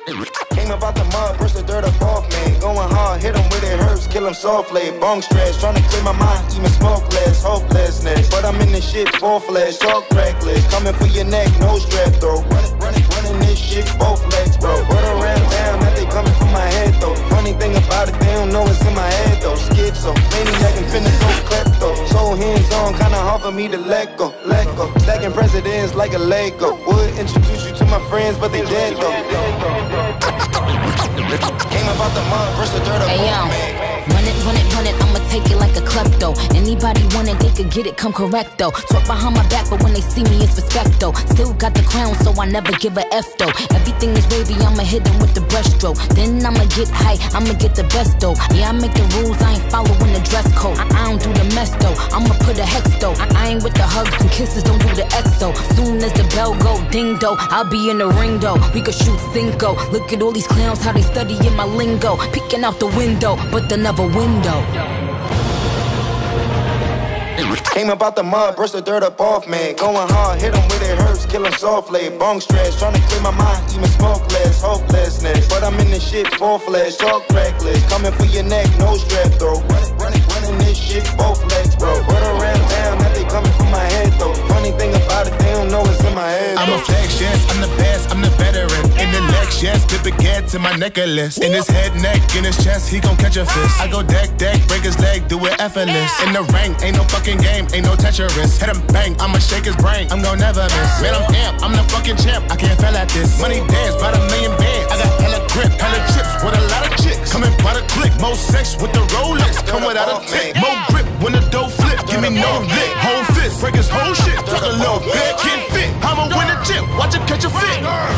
Came about the mud, brush the dirt up off me. Going hard, hit him with it hurts, kill him softly. Bong stretch, trying to clear my mind, even smoke less, hopelessness. But I'm in this shit full flesh, talk reckless. Coming for your neck, no strap though. Running this shit, both legs, bro. Run around town, that they coming for my head though. Funny thing about it, they don't know it's in my head though. Schizo, maniac and finna so klepto. So hands on, kinda hard for me to let go. Stacking presidents like a Lego. Would introduce you to my friends, but they dead though. Came about the mud, brush the dirt up. Hey yo, run it, I'ma take it like a klepto. Anybody want it, they could get it, come correct though. Talk behind my back, but when they see me, it's respect though. Still got the crown, so I never give a F though. Everything is wavy, I'ma hit them with the breaststroke. Then I'ma get high, I'ma get the best though. Yeah, I make the rules, I ain't following the dress code. I don't do the mess though, I'ma put a hex though. I ain't with the hugs and kisses, don't do the XO. Soon as the bell go, ding though, I'll be in the ring though. We could shoot Cinco. Look at all these clowns, how they studying my lingo. Peeking out the window, but the never window. Came about the mud, brush the dirt up off me. Going hard, hit him with it hurts, kill him softly. Bong stretch, trying to clear my mind, even smoke less, hopelessness. But I'm in this shit full flesh, talk reckless. Coming for your neck, no strap though. Running this shit, both legs, bro. Run around town, that they coming for my head though. Funny thing about it, they don't know it's in my head. I'm a flex, yes, I'm the best, I'm the veteran. In the next, yes, dip baguette to my necklace. In his head, neck, in his chest, he gon' catch a fist. I go deck, break his leg, do it effortless. In the rank, ain't no fucking game, ain't no Tetris. Hit him bang, I'ma shake his brain, I'm gon' never miss. Man, I'm amp, I'm the fucking champ, I can't fail at this. Money dance, by the million bands. I got hella grip, hella chips, with a lot of chicks. Coming by the click, more sex with the Rolex. Come without a tick, more grip when the dough flip. Give me no lick, whole fist, break his whole shit. Talk a little bit, can't fit, I'ma win the chip, watch it catch a fit.